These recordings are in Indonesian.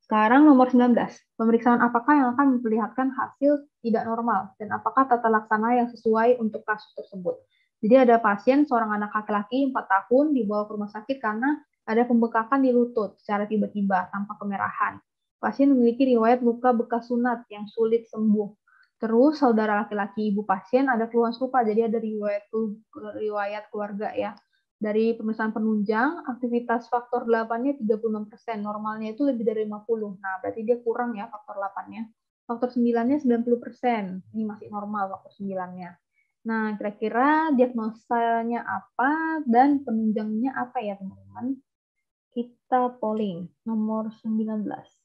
Sekarang nomor 19. Pemeriksaan apakah yang akan memperlihatkan hasil tidak normal dan apakah tata laksana yang sesuai untuk kasus tersebut. Jadi ada pasien seorang anak laki-laki 4 tahun dibawa ke rumah sakit karena ada pembekakan di lutut secara tiba-tiba tanpa kemerahan. Pasien memiliki riwayat luka bekas sunat yang sulit sembuh. Terus saudara laki-laki ibu pasien ada keluhan serupa, jadi ada riwayat keluarga ya. Dari pemeriksaan penunjang, aktivitas faktor 8-nya 36%, normalnya itu lebih dari 50. Nah, berarti dia kurang ya faktor 8-nya. Faktor 9-nya 90%, ini masih normal faktor 9-nya. Nah, kira-kira diagnosanya apa dan penunjangnya apa ya, teman-teman? Kita polling, nomor 19.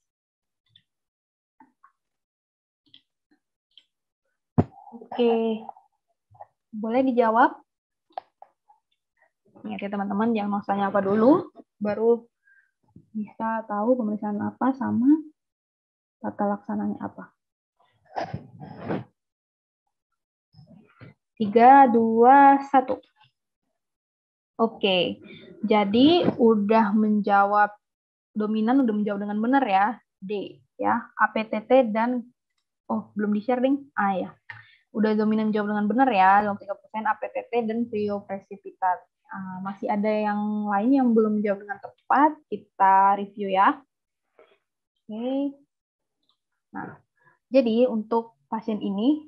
Oke, boleh dijawab? Ingat ya teman-teman, diagnosanya apa dulu, baru bisa tahu pemeriksaan apa sama tata laksananya apa. 3, 2, 1. Oke, jadi udah menjawab dominan, udah menjawab dengan benar ya, D ya, APTT dan belum di-share ding. Ya. Udah dominan menjawab dengan benar ya, 3% APTT dan kriopresipitat. Masih ada yang lain yang belum menjawab dengan tepat, kita review ya. Oke. Nah, jadi untuk pasien ini,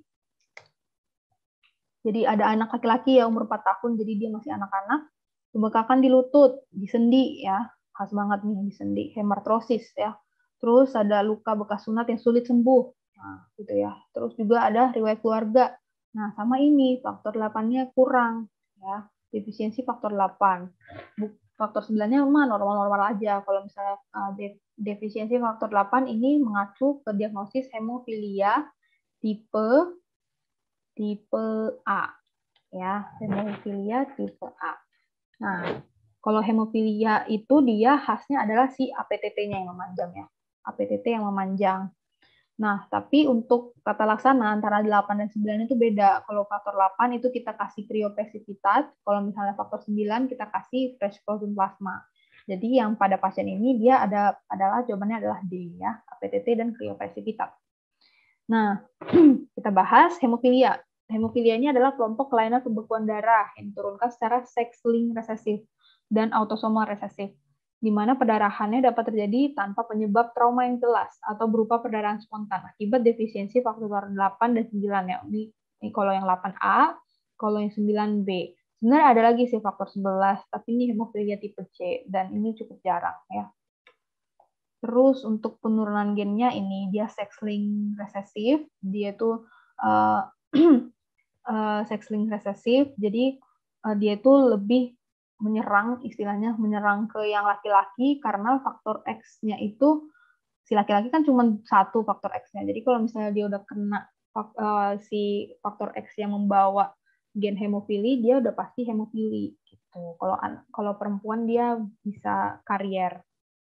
jadi ada anak laki-laki ya umur 4 tahun, jadi dia masih anak-anak, pembekakan di lutut, di sendi ya, khas banget nih di sendi, hemartrosis ya. Terus ada luka bekas sunat yang sulit sembuh, nah gitu ya. Terus juga ada riwayat keluarga. Nah sama ini faktor 8-nya kurang ya, defisiensi faktor 8. Faktor 9-nya normal-normal aja. Kalau misalnya defisiensi faktor 8 ini mengacu ke diagnosis hemofilia tipe A ya, hemofilia tipe A. Nah, kalau hemofilia itu dia khasnya adalah si APTT-nya yang memanjang ya. APTT yang memanjang. Nah, tapi untuk tata laksana antara 8 dan 9 itu beda. Kalau faktor 8 itu kita kasih kriopresipitat, kalau misalnya faktor 9 kita kasih fresh frozen plasma. Jadi yang pada pasien ini dia adalah jawabannya adalah D ya, APTT dan kriopresipitat. Nah, kita bahas hemofilia. Hemofilia ini adalah kelompok kelainan pembekuan darah yang diturunkan secara sex-linked resesif dan autosomal resesif, di mana perdarahannya dapat terjadi tanpa penyebab trauma yang jelas atau berupa perdarahan spontan akibat defisiensi faktor 8 dan 9 ya. Ini kalau yang 8A, kalau yang 9B. Sebenarnya ada lagi sih faktor 11, tapi ini hemofilia tipe C dan ini cukup jarang ya. Terus untuk penurunan gennya ini dia sex-linked resesif, dia itu sex-linked resesif, jadi dia itu lebih menyerang, istilahnya menyerang ke yang laki-laki karena faktor X-nya itu, si laki-laki kan cuma satu faktor X-nya, jadi kalau misalnya dia udah kena si faktor X yang membawa gen hemofili, dia udah pasti hemofili gitu. Kalau perempuan dia bisa karier,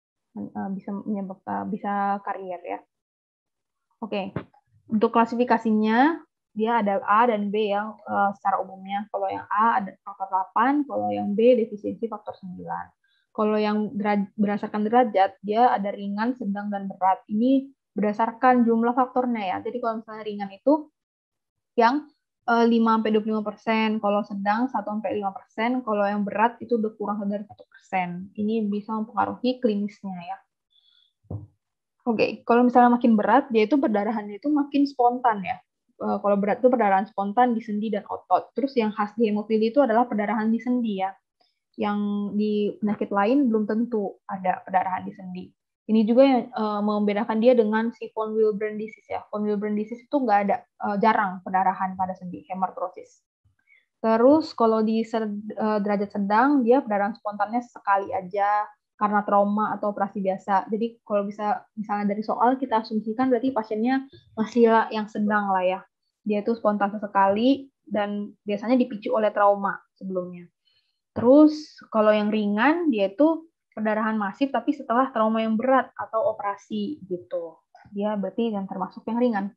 bisa karier ya. Oke, untuk klasifikasinya dia ada A dan B yang secara umumnya. Kalau yang A ada faktor 8, kalau yang B defisiensi faktor 9. Kalau yang berdasarkan derajat, dia ada ringan, sedang, dan berat. Ini berdasarkan jumlah faktornya ya. Jadi kalau misalnya ringan itu yang 5-25%, kalau sedang 1-5%, kalau yang berat itu udah kurang dari 1%. Ini bisa mempengaruhi klinisnya ya. Oke, kalau misalnya makin berat, dia itu perdarahannya itu makin spontan ya. Kalau berat itu perdarahan spontan di sendi dan otot. Terus yang khas di hemofili itu adalah perdarahan di sendi ya. Yang di penyakit lain belum tentu ada perdarahan di sendi. Ini juga yang membedakan dia dengan si von Willebrand disease ya. Von Willebrand disease itu nggak ada, jarang perdarahan pada sendi, hemartrosis. Terus kalau di derajat sedang, dia perdarahan spontannya sekali aja karena trauma atau operasi biasa. Jadi kalau bisa misalnya dari soal kita asumsikan berarti pasiennya masih yang sedang lah ya. Dia itu spontan sesekali dan biasanya dipicu oleh trauma sebelumnya. Terus kalau yang ringan dia itu perdarahan masif tapi setelah trauma yang berat atau operasi gitu. Dia berarti yang termasuk yang ringan.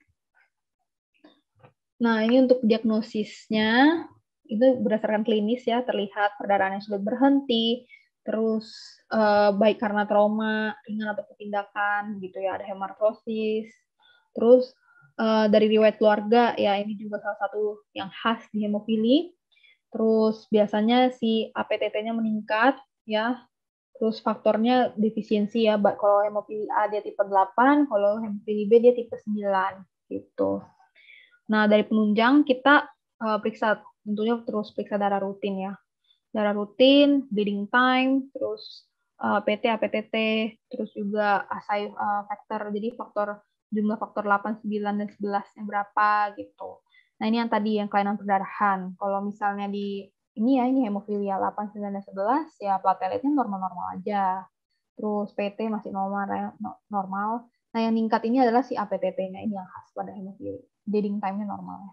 Nah, ini untuk diagnosisnya itu berdasarkan klinis ya, terlihat perdarahan yang sulit berhenti, terus baik karena trauma ringan atau tindakan gitu ya, ada hemartrosis. Terus dari riwayat keluarga ya, ini juga salah satu yang khas di hemofili. Terus biasanya si APTT-nya meningkat ya. Terus faktornya defisiensi ya, kalau hemofili A dia tipe 8, kalau hemofili B dia tipe 9 gitu. Nah, dari penunjang kita periksa, tentunya terus periksa darah rutin ya. Darah rutin, bleeding time, terus PT, APTT, terus juga assay factor, jadi jumlah faktor 8, 9, dan 11 yang berapa gitu. Nah, ini yang tadi yang kelainan perdarahan. Kalau misalnya ini hemofilia 8, 9, dan 11, ya plateletnya normal-normal aja. Terus PT masih normal. Nah, yang meningkat ini adalah si APTT-nya, ini yang khas pada hemofilia. Bleeding time-nya normal.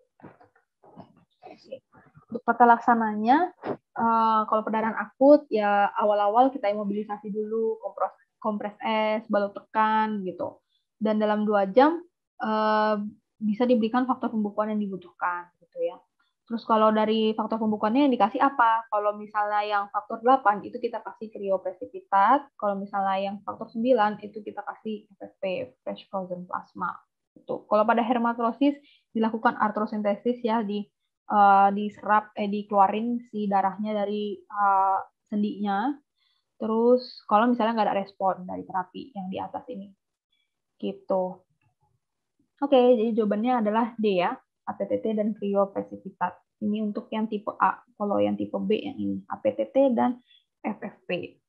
Untuk tata laksananya, kalau perdarahan akut, ya awal-awal kita imobilisasi dulu, kompres es, balut tekan, gitu. Dan dalam 2 jam, bisa diberikan faktor pembukuan yang dibutuhkan, gitu ya. Terus kalau dari faktor pembukuannya yang dikasih apa? Kalau misalnya yang faktor 8, itu kita kasih kriopresipitat. Kalau misalnya yang faktor 9, itu kita kasih FFP, fresh frozen plasma. Gitu. Kalau pada hermatrosis, dilakukan artrosentesis ya, diserap, dikeluarin si darahnya dari sendinya. Terus kalau misalnya nggak ada respon dari terapi yang di atas ini, gitu. Oke, jadi jawabannya adalah D ya, APTT dan kriopresipitat. Ini untuk yang tipe A. Kalau yang tipe B yang ini, APTT dan FFP.